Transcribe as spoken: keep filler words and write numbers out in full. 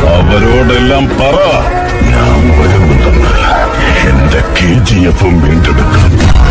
അവരോടെല്ലാം പറ, ഞാൻ വരുമെന്ന് എന്റെ കെ ജി എഫും വീണ്ടെടുക്കും.